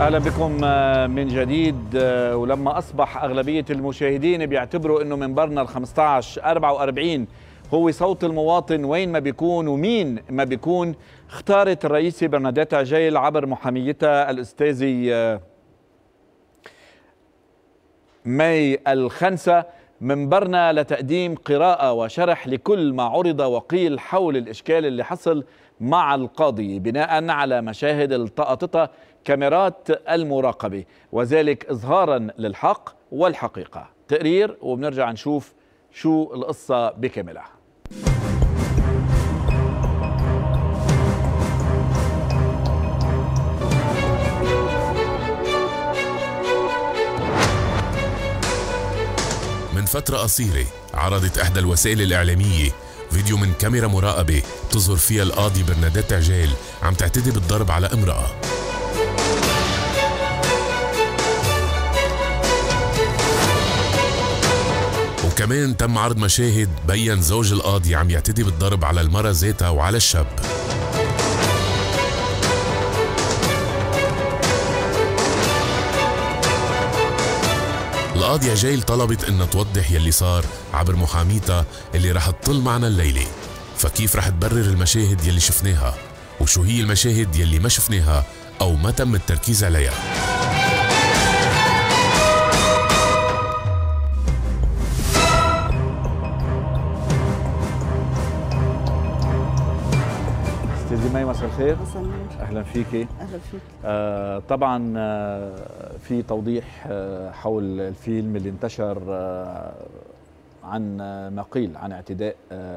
أهلا بكم من جديد. ولما أصبح أغلبية المشاهدين بيعتبروا أنه منبرنا ال 1544 هو صوت المواطن وين ما بيكون ومين ما بيكون، اختارت الرئيسة برناديت عجيل عبر محاميتها الأستاذة مي الخنسة منبرنا لتقديم قراءة وشرح لكل ما عرض وقيل حول الإشكال اللي حصل مع القاضي بناء على مشاهد التقطتها كاميرات المراقبة، وذلك إظهارا للحق والحقيقة. تقرير وبنرجع نشوف شو القصة بكاملها. من فترة قصيرة عرضت إحدى الوسائل الإعلامية فيديو من كاميرا مراقبة تظهر فيها القاضي برناديت عجيل عم تعتدي بالضرب على امرأة. وكمان تم عرض مشاهد بين زوج القاضي عم يعتدي بالضرب على المرأة ذاتها وعلى الشاب. القاضي عجيل طلبت انها توضح يلي صار عبر محاميتها اللي رح تطل معنا الليلة، فكيف رح تبرر المشاهد يلي شفناها، وشو هي المشاهد يلي ما شفناها او ما تم التركيز عليها. استاذة مي مساء الخير. مساء النور. اهلا فيكي. اهلا فيك. طبعا في توضيح حول الفيلم اللي انتشر عن ما قيل عن اعتداء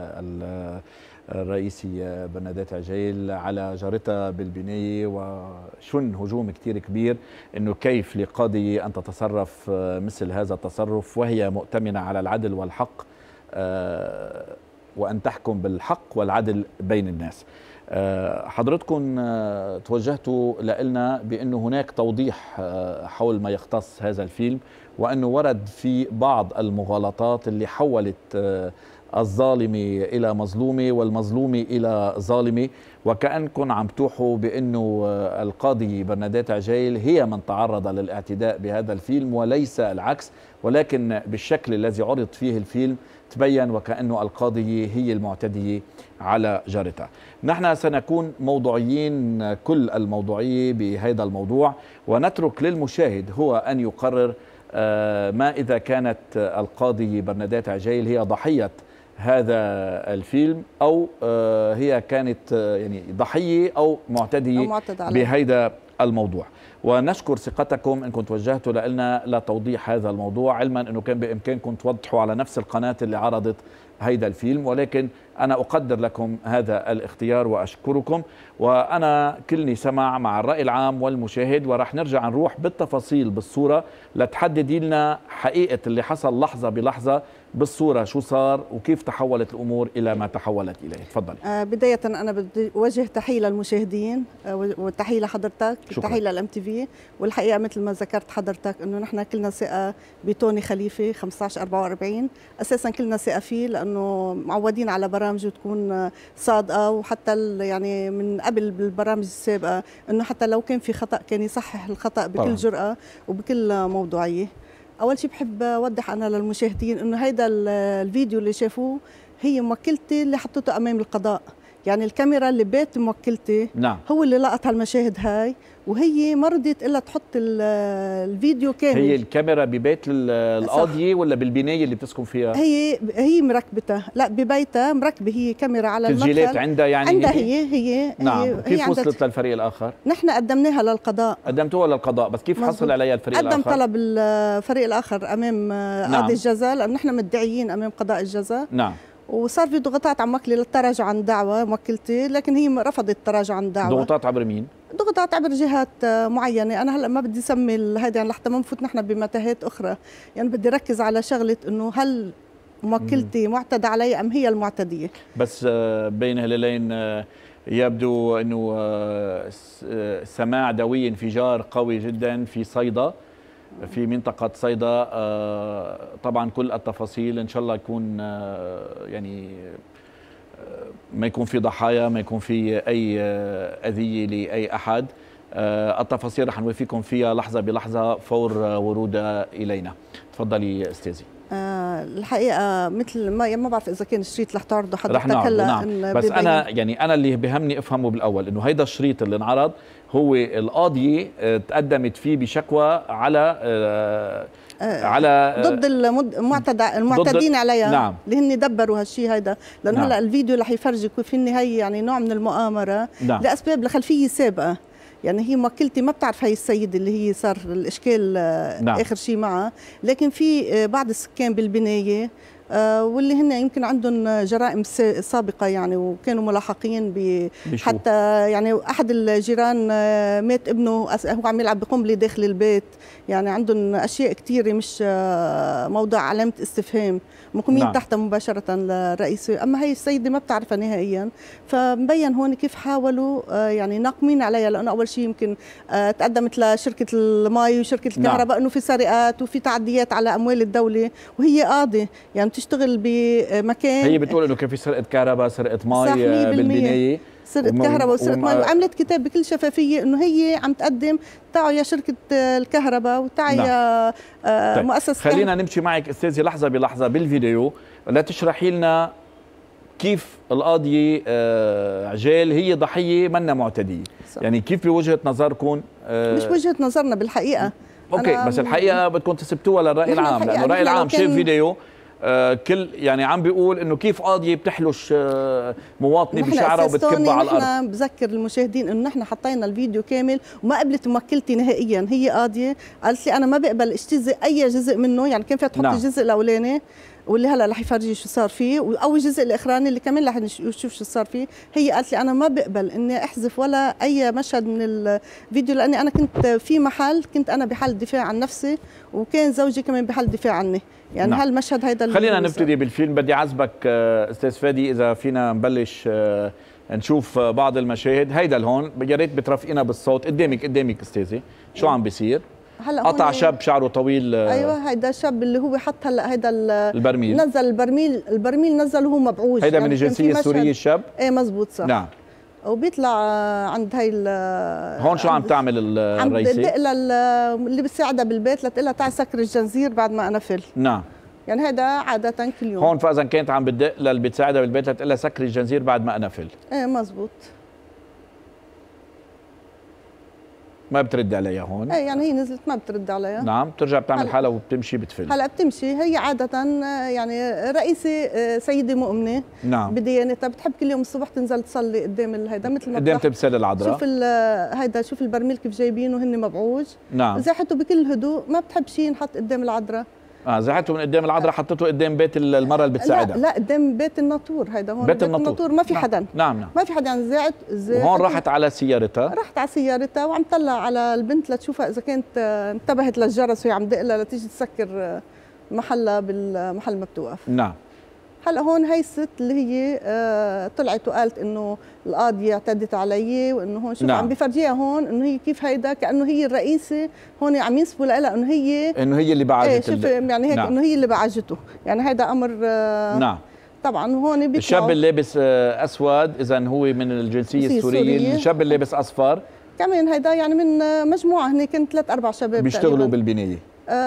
الرئيسي برناديت عجيل على جارتها بالبناية، وشن هجوم كتير كبير انه كيف لقاضي ان تتصرف مثل هذا التصرف وهي مؤتمنة على العدل والحق، وان تحكم بالحق والعدل بين الناس. حضرتكم توجهتوا لنا بأنه هناك توضيح حول ما يختص هذا الفيلم، وأنه ورد في بعض المغالطات اللي حولت الظالمة إلى مظلومة والمظلومة إلى ظالمة، وكأنكم عم توحوا بأنه القاضي برناديت عجيل هي من تعرض للاعتداء بهذا الفيلم وليس العكس، ولكن بالشكل الذي عرض فيه الفيلم تبين وكأنه القاضية هي المعتدية على جارتها. نحن سنكون موضوعيين كل الموضوعية بهذا الموضوع، ونترك للمشاهد هو أن يقرر ما إذا كانت القاضي برناديت عجيل هي ضحية هذا الفيلم أو هي كانت يعني ضحية أو معتدية بهذا الموضوع. ونشكر ثقتكم انكم توجهتوا لنا لتوضيح هذا الموضوع، علما انه كان بامكانكم توضحوا على نفس القناه اللي عرضت هيدا الفيلم، ولكن انا اقدر لكم هذا الاختيار واشكركم، وانا كلني سمع مع الراي العام والمشاهد، وراح نرجع نروح بالتفاصيل بالصوره لتحددي لنا حقيقه اللي حصل لحظه بلحظه بالصوره، شو صار وكيف تحولت الامور الى ما تحولت اليه. تفضلي. بدايه انا بدي اوجه تحيه للمشاهدين وتحيه لحضرتك، تحيه للام تي في، والحقيقه مثل ما ذكرت حضرتك انه نحن كلنا ثقه بتوني خليفه 1544، اساسا كلنا ثقه فيه لانه معودين على برامجه تكون صادقه، وحتى يعني من قبل بالبرامج السابقه انه حتى لو كان في خطا كان يصحح الخطا بكل جرأه وبكل موضوعيه. اول شيء بحب اوضح انا للمشاهدين انه هيدا الفيديو اللي شافوه هي موكلتي اللي حطته امام القضاء، يعني الكاميرا اللي ببيت موكلتي نعم هو اللي لقط هالمشاهد هاي، وهي ما رضيت الا تحط الفيديو كامل. هي الكاميرا ببيت القاضية ولا بالبناية اللي بتسكن فيها؟ هي مركبتها، لا ببيتها مركبه هي كاميرا على المدخل. تسجيلات عندها يعني؟ عندها هي نعم. كيف وصلت للفريق الآخر؟ نحن قدمناها للقضاء. قدمتوها للقضاء، بس كيف حصل عليها الفريق الآخر؟ قدم طلب الفريق الآخر أمام قاضي الجزاء، لأنه نحن مدعيين أمام قضاء الجزاء. نعم. وصار في ضغوطات على موكلي للتراجع عن دعوة موكلتي، لكن هي رفضت التراجع عن دعوة. ضغوطات عبر مين؟ ضغوطات عبر جهات معينة، أنا هلا ما بدي أسمي هيدا يعني لحتى ما نفوت نحن بمتاهات أخرى، يعني بدي ركز على شغلة إنه هل موكلتي معتدى علي أم هي المعتدية. بس بين هلالين يبدو أنه سماع دوي انفجار قوي جدا في صيدا، في منطقة صيدا. طبعا كل التفاصيل إن شاء الله يكون يعني ما يكون في ضحايا، ما يكون في أي أذية لأي أحد. التفاصيل رح نوفيكم فيها لحظة بلحظة فور ورودها إلينا. تفضلي أستاذي. الحقيقة مثل ما بعرف إذا كان الشريط رح تعرضه حضرتك رح نعرضه هلا. نعم. بس أنا اللي بهمني أفهمه بالأول إنه هيدا الشريط اللي انعرض هو القاضية تقدمت فيه بشكوى على ضد المعتدين عليها. نعم. اللي هن دبروا هالشيء هيدا، لأنه نعم. هلا الفيديو رح يفرجك في النهاية يعني نوع من المؤامرة. نعم. لأسباب لخلفية سابقة. يعني هي موكلتي ما بتعرف هاي السيدة اللي هي صار الإشكال نعم. آخر شيء معها، لكن في بعض السكان بالبناية واللي هن يمكن عندهم جرائم سابقة يعني، وكانوا ملاحقين حتى يعني أحد الجيران مات ابنه هو عم يلعب بقنبلة داخل البيت. يعني عندهم أشياء كثيرة مش موضوع علامة استفهام مقيمين نعم. تحتها مباشرة للرئيسة. أما هي السيدة ما بتعرفها نهائيا، فمبين هون كيف حاولوا يعني ناقمين عليها. لأنه أول شيء يمكن تقدمت لشركة المي وشركة الكهرباء نعم. أنه في سرقات وفي تعديات على أموال الدولة، وهي قاضي يعني تشتغل بمكان. هي بتقول انه كان في سرقه كهرباء، سرقه مي بالبنايه، سرقه كهرباء وسرقه مي، وعملت كتاب بكل شفافيه انه هي عم تقدم تعوا يا شركه الكهرباء وتعوا يا طيب. مؤسسه. خلينا نمشي معك استاذي لحظه بلحظه بالفيديو لتشرحي لنا كيف القاضيه عجال هي ضحيه منا معتديه. صح. يعني كيف بوجهه نظركم؟ مش وجهه نظرنا بالحقيقه. اوكي، بس الحقيقه بدكم تثبتوها للراي العام، لانه الراي العام شاف فيديو كل يعني عم بيقول انه كيف قاضيه بتحلش مواطنه بشعرها وبتكبها على الارض. نحن بذكر المشاهدين انه نحن حطينا الفيديو كامل وما قبلت موكلتي نهائيا. هي قاضيه قالت لي انا ما بقبل اجتزئ اي جزء منه، يعني كان فيها تحط الجزء الاولاني واللي هلا رح يفرجي شو صار فيه، او الجزء الاخراني اللي كمان رح نشوف شو صار فيه. هي قالت لي انا ما بقبل اني احذف ولا اي مشهد من الفيديو، لاني انا كنت في محل، كنت انا بحال دفاع عن نفسي وكان زوجي كمان بحال دفاع عني. يعني نعم. هالمشهد هيدا خلينا نبتدي بالفيلم. بدي عزبك استاذ فادي اذا فينا نبلش نشوف بعض المشاهد. هيدا لهون يا ريت بترفقينا بالصوت. قدامك استاذي شو عم بيصير؟ هلا قطع شاب شعره طويل. ايوه هيدا الشاب اللي هو حط هلا هيدا البرميل، نزل البرميل نزل وهو مبعوج. هيدا يعني من الجنسيه السوريه الشاب؟ ايه مزبوط صح. نعم. وبيطلع عند هاي هون شو عم تعمل الرئيسه؟ عم بدق اللي بتساعدها بالبيت لتقول لها تعي سكر الجنزير بعد ما انا فل. نعم. يعني هذا عادة كل يوم. هون فاذا كانت عم بتدق للي بتساعدها بالبيت لتقول لها سكري الجنزير بعد ما انا فل. ايه مزبوط. ما بترد عليها هون. ايه يعني هي نزلت ما بترد عليها. نعم، بترجع بتعمل حالها وبتمشي بتفل. هلا بتمشي هي عادة يعني رئيسة سيدة مؤمنة. نعم. بديانتها بتحب كل يوم الصبح تنزل تصلي قدام هيدا مثل ما قدام تمثال العذراء. شوف هيدا شوف البرميل كيف جايبينه هن مبعوج. نعم. زاحته بكل هدوء، ما بتحب شيء ينحط قدام العذراء. زحته من قدام العذراء، حطته قدام بيت المرأة اللي بتساعدها. لا قدام بيت الناطور. هيدا هون بيت الناطور ما في حدا. نعم. ما في حدا. يعني زعت وهون راحت على سيارتها. راحت على سيارتها وعم طلع على البنت لتشوفها اذا كانت انتبهت للجرس وهي عم دقلها لتيجي تسكر محلها بالمحل ما بتوقف. نعم. هلا هون هي الست اللي هي طلعت وقالت انه القاضية اعتدت علي، وانه هون شوف. نعم. عم بفرجيها هون انه هي كيف هيدا كانه هي الرئيسه هون، عم ينسبوا لها انه هي اللي بعجت. شوف يعني هيك. نعم. انه هي اللي بعجته. يعني هيدا امر نعم. طبعا هون الشاب اللي لابس اسود اذا هو من الجنسيه السوريه، الشاب اللي لابس اصفر كمان هيدا يعني من مجموعه. هن كانت 3-4 شباب بيشتغلوا بالبنايه.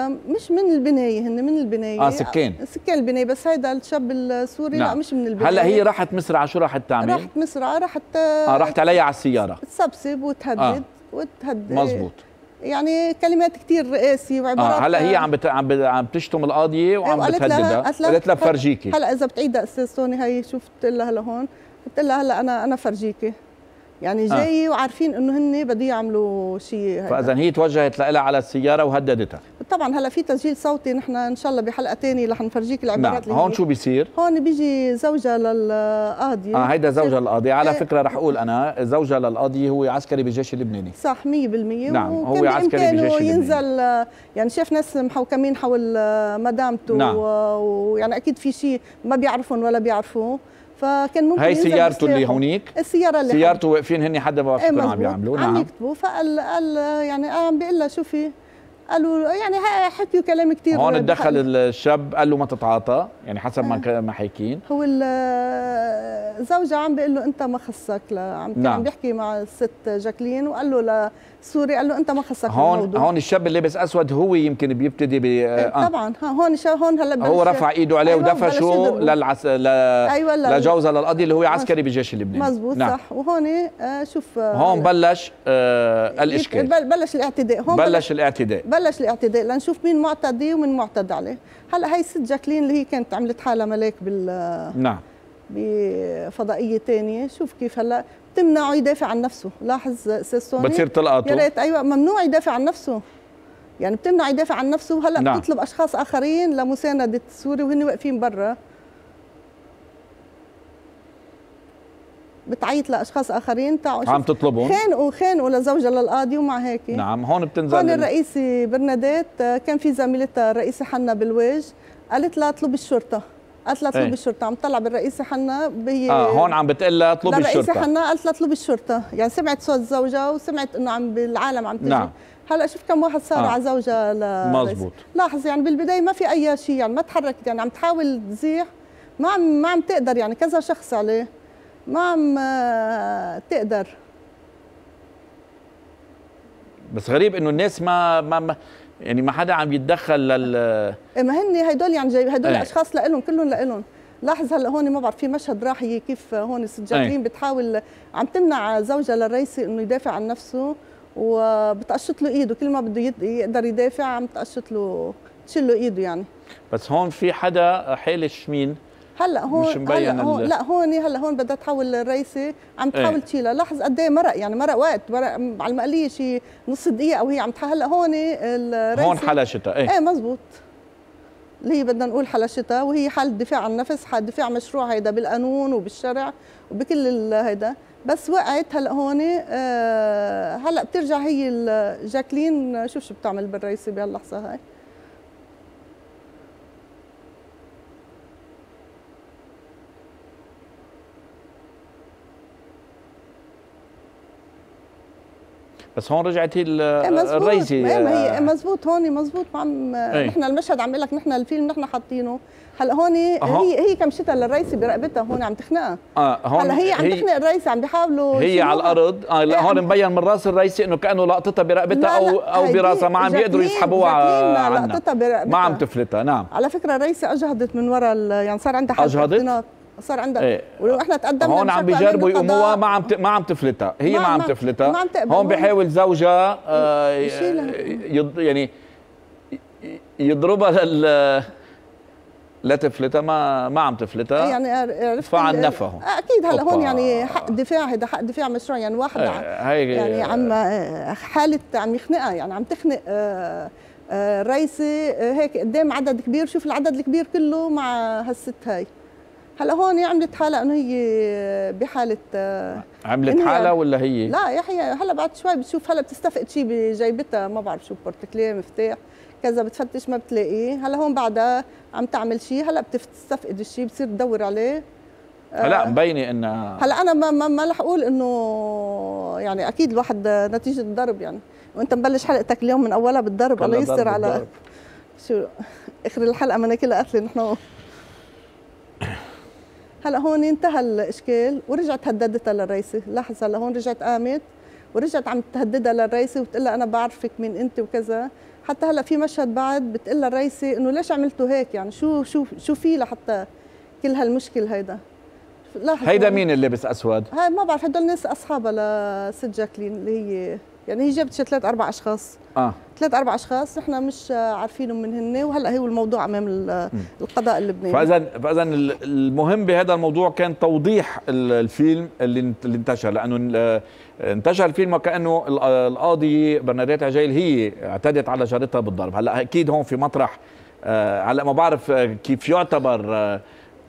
مش من البنايه، هن من البنايه. سكان البنايه. بس هيدا الشاب السوري نعم. لا مش من البنايه. هلا هي راحت مسرعه، شو راحت تعمل؟ راحت مسرعه، راحت عليها على السياره تسبسب وتهدد وتهدد. مزبوط. يعني كلمات كثير قاسيه وعبارات. هلا هي عم بتشتم القاضيه وعم بتهددها. قالت لها بفرجيكي. هلا اذا بتعيدها استاذ سوني هي شفت لها لهون، قلت لها هلا انا فرجيكي. يعني جاي وعارفين انه هن بده يعملوا شيء. فاذا هي توجهت لها على السياره وهددتها. طبعا هلا في تسجيل صوتي، نحن ان شاء الله بحلقه ثانيه رح نفرجيك العبارات. نعم. هون شو بيصير؟ هون بيجي زوجها للقاضيه. هيدا زوجها للقاضيه. على فكره رح اقول انا زوجها للقاضيه هو عسكري بالجيش اللبناني. صح 100%. نعم هو عسكري بالجيش اللبناني. ينزل يعني شاف ناس محوكمين حول مدامته. نعم. ويعني اكيد في شيء ما بيعرفون ولا بيعرفوه، فكان ممكن هي سيارته اللي هونيك. السياره اللي سيارته واقفين هن حدا ما عم يعملوا. نعم. عم يكتبوا. فقال يعني عم بيقول لها شوفي قالوا يعني حكيوا كلام كثير. هون تدخل الشاب قال له ما تتعاطى، يعني حسب ما حاكين. هو الزوجة عم بيقول له انت ما خصك، عم بيحكي مع الست جاكلين وقال له لسوري، قال له انت ما خصك الموضوع. هون الشاب اللي لابس اسود هو يمكن بيبتدي طبعا هون هلا هو رفع ايده عليه ودفشه لجوزها للقاضي اللي هو عسكري بالجيش اللبناني. مزبوط. صح. وهون شوف هون بلش الاشكال، بلش الاعتداء. هون بلش الاعتداء لنشوف مين معتدي ومين معتدى عليه. هلا هي الست جاكلين اللي هي كانت عملت حالها ملاك بفضائيه ثانيه، شوف كيف هلا بتمنعه يدافع عن نفسه. لاحظ استاذ سوني بتصير تلقطه. يا ريت. ايوه ممنوع يدافع عن نفسه، يعني بتمنع يدافع عن نفسه. وهلا بتطلب اشخاص اخرين لمسانده السوري وهن واقفين برا، بتعيط لاشخاص اخرين تعوا عم تطلبهم، خانقوا لزوجها للقاضي. ومع هيك هون بتنزل. هون الرئيسة برناديت كان في زميلتها الرئيسة حنا بالويج، قالت لها اطلبي الشرطة. قالت لها اطلبي الشرطة. عم تطلع بالرئيسة حنا هون عم بتقول لها اطلبي الشرطة. الرئيسة حنا قالت لها اطلبي الشرطة، يعني سمعت صوت زوجها وسمعت انه بالعالم عم تجي. هلا شوف كم واحد صار على زوجها. مزبوط. لاحظ يعني بالبداية ما في اي شيء، يعني ما تحركت، يعني عم تحاول تزيح، ما عم تقدر، يعني كذا شخص عليه ما عم تقدر. بس غريب انه الناس ما يعني ما حدا عم يتدخل ما هن هدول يعني هدول اشخاص لهم، كلهم لهم. لاحظ هلا هون ما بعرف في مشهد راحي كيف هون الست جاكلين بتحاول عم تمنع زوجها للرئيسي انه يدافع عن نفسه، وبتقشط له ايده كل ما بده يقدر يدافع عم تقشط له، تشيل له ايده يعني. بس هون في حدا حالش مين؟ هلا هون مش مبين لا هون بدها تحول الرئيسة، عم تحاول تشيلها. لاحظ قد ايه مرق، يعني مرق وقت، مرق على المقليه شيء نص دقيقة وهي عم هلا هون الرئيسة هون حلشتها. ايه مزبوط، اللي هي بدنا نقول حلشتها، وهي حالة دفاع عن النفس، حالة دفاع مشروع هيدا بالقانون وبالشرع وبكل هيدا. بس وقعت هلا هون. هلا بترجع هي جاكلين، شوف بتعمل بالرئيسة بهاللحظة هاي. بس هون رجعت هي الرئيسة. ما هي مزبوط. هون مزبوط. نحن المشهد عم بقول لك، نحن الفيلم نحن حاطينه. هلا هون هي كمشتها للرئيسة برقبتها، هون عم تخنقها. هلا هي عم تخنق الرئيسة، عم بيحاولوا هي على الارض. هون مبين من راس الرئيسة انه كانه لقطتها برقبتها او براسها، ما عم بيقدروا يسحبوها عنها، لقطتها برقبتها، ما عم تفلتها. على فكرة الرئيسة اجهضت من وراء، يعني صار عندها حالة اختناق، صار عندها ولو احنا تقدمنا هون عم بيجربوا يقوموها، ما عم تفلتها، هي ما عم تفلتها. هون بيحاول زوجها يعني يضربها لا تفلتها، ما عم تفلتها، يعني عرفت عن نفه. اكيد هلا هون يعني حق دفاع، هذا حق دفاع مشروع، يعني واحد يعني عم حالة عم يخنقها، يعني عم تخنق الرئيسة هيك قدام عدد كبير. شوف العدد الكبير كله مع هالست هاي. هلا هون عملت حالها انه هي بحاله عملت حالها ولا هي؟ لا يا حي هلا بعد شوي بتشوف، هلا بتستفقد شيء بجيبتها، ما بعرف شو، بورتكليه، مفتاح كذا، بتفتش ما بتلاقيه. هلا هون بعدها عم تعمل شيء، هلا بتستفقد الشيء، بتصير تدور عليه. لا مبينه انها هلا انا ما رح اقول انه يعني اكيد الواحد نتيجه الضرب، يعني وانت مبلش حلقتك اليوم من اولها بالضرب. الله يستر على شو اخر الحلقه مناكلها قتله نحن. هلا هون انتهى الاشكال ورجعت هددتها للرئيسة. لاحظ هلا هون رجعت قامت ورجعت عم تهددها للرئيسة وبتقول لها انا بعرفك مين انت وكذا. حتى هلا في مشهد بعد بتقول للرئيسة انه ليش عملتوا هيك، يعني شو في لحتى كل هالمشكل هيدا. هيدا مين اللي لابس اسود؟ هاي ما بعرف، هدول ناس اصحابها لست جاكلين، اللي هي يعني هي جابت 3-4 اشخاص. 3-4 اشخاص نحن مش عارفينهم من هن، وهلا هو الموضوع امام القضاء اللبناني. فاذا المهم بهذا الموضوع كان توضيح الفيلم اللي انتشر، لانه انتشر الفيلم وكانه القاضي برناديت عجيل هي اعتدت على جارتها بالضرب. هلا اكيد هون في مطرح، هلا ما بعرف كيف يعتبر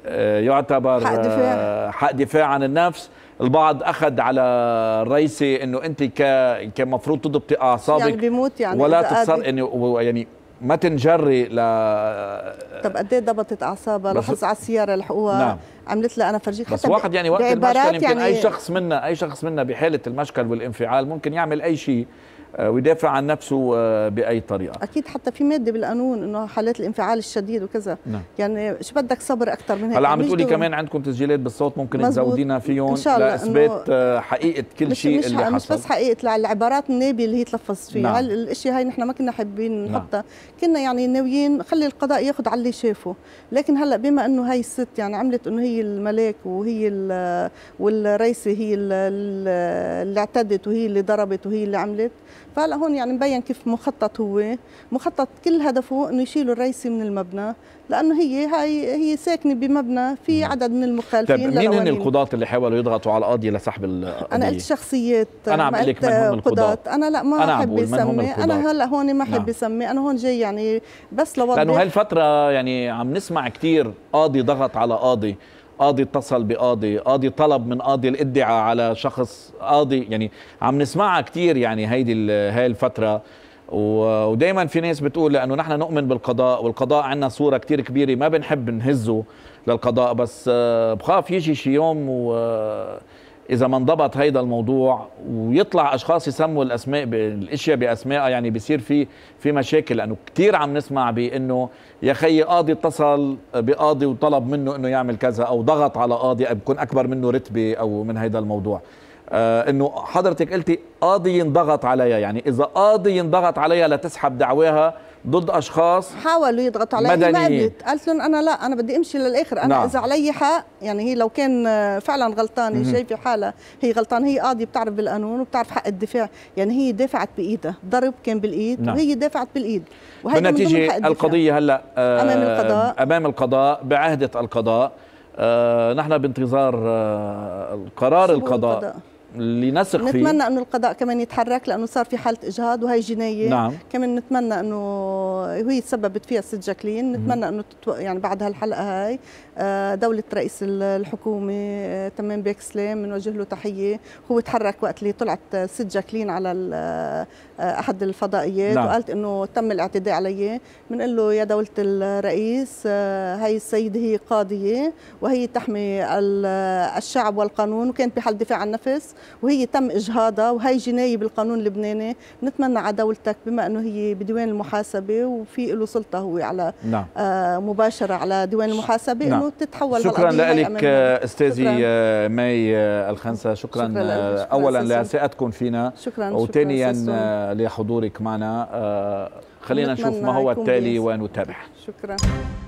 حق دفاع عن النفس. البعض اخذ على الرئيسة انه انت كان مفروض تضبطي اعصابك، يعني بيموت، يعني ولا تتصر انه يعني ما تنجري طب قد ايه ضبطت اعصابها؟ لاحظ على السياره لحقوها. عملت لها انا فرجيك. بس واحد يعني وقت المشكل يمكن يعني اي شخص منا بحاله المشكل والانفعال ممكن يعمل اي شيء ويدافع عن نفسه بأي طريقة. أكيد حتى في مادة بالقانون إنه حالات الانفعال الشديد وكذا. نعم. يعني شو بدك صبر أكثر من هيك. هلا عم تقولي كمان عندكم تسجيلات بالصوت ممكن تزودينا فيهم لإثبات حقيقة كل شيء اللي حصل. مش بس حقيقة العبارات النابية اللي هي تلفظت فيها. نعم. الاشياء هاي نحن ما كنا حابين نحطها. نعم. كنا يعني ناويين خلي القضاء ياخذ على اللي شافه، لكن هلا بما إنه هاي الست يعني عملت إنه هي الملاك وهي والرئيسة هي اللي اعتدت وهي اللي ضربت وهي اللي عملت، فهلا هون يعني مبين كيف مخطط. هو مخطط كل هدفه انه يشيلوا الرئيسي من المبنى، لانه هي ساكنه بمبنى في عدد من المخالفين. طيب مين هن القضاة اللي حاولوا يضغطوا على القاضي لسحب القضية؟ انا قلت شخصيات. انا عم اقول لك من هم القضاة. انا لا ما احب اسمي. انا هلا هون ما احب اسمي. انا هون جاي يعني بس لوضح، لانه هالفترة يعني عم نسمع كثير قاضي ضغط على قاضي، قاضي اتصل بقاضي، قاضي طلب من قاضي الادعاء على شخص، قاضي يعني عم نسمعها كثير يعني هاي الفترة. ودائما في ناس بتقول لانه نحن نؤمن بالقضاء، والقضاء عندنا صورة كثير كبيرة ما بنحب نهزه للقضاء، بس بخاف يجي شي يوم إذا ما انضبط هيدا الموضوع ويطلع أشخاص يسموا الأسماء الأشياء بأسمائها، يعني بيصير في مشاكل. لأنه كتير عم نسمع بأنه يا خي قاضي اتصل بقاضي وطلب منه أنه يعمل كذا، أو ضغط على قاضي بيكون أكبر منه رتبة أو من هيدا الموضوع. أنه حضرتك قلتي قاضي ينضغط عليها، يعني إذا قاضي ينضغط عليها لتسحب دعواها ضد اشخاص حاولوا يضغطوا علي مدنيين، قالت لهم انا لا، انا بدي امشي للاخر. انا نعم. اذا علي حق، يعني هي لو كان فعلا غلطانه شايفه حالها هي غلطانه، هي قاضيه بتعرف بالقانون وبتعرف حق الدفاع، يعني هي دافعت بايدها، ضرب كان بالايد نعم. وهي دافعت بالايد، بالنتيجه القضيه هلا امام القضاء بعهده القضاء. نحن بانتظار قرار القضاء لنسخ فيه. نتمنى انه القضاء كمان يتحرك، لانه صار في حاله اجهاض وهي جنايه نعم. كمان نتمنى انه وهي تسببت فيها الست جاكلين، نتمنى انه يعني بعد هالحلقه هاي دوله رئيس الحكومه تمام بيك سلام بنوجه له تحيه. هو تحرك وقت اللي طلعت الست جاكلين على احد الفضائيات نعم. وقالت انه تم الاعتداء علي. بنقول له يا دوله الرئيس، هاي السيده هي قاضيه وهي تحمي الشعب والقانون، وكانت بحال دفاع عن النفس، وهي تم اجهاضها وهي جنايه بالقانون اللبناني. نتمنى على دولتك بما انه هي بديوان المحاسبه وفي له سلطه هو على نعم. مباشره على ديوان المحاسبه نعم. انه تتحول. شكرا لك استاذي مي الخنسه. شكرا اولا لثقتكم فينا، وثانيا لحضورك معنا. خلينا نشوف ما هو التالي ونتابع. شكرا.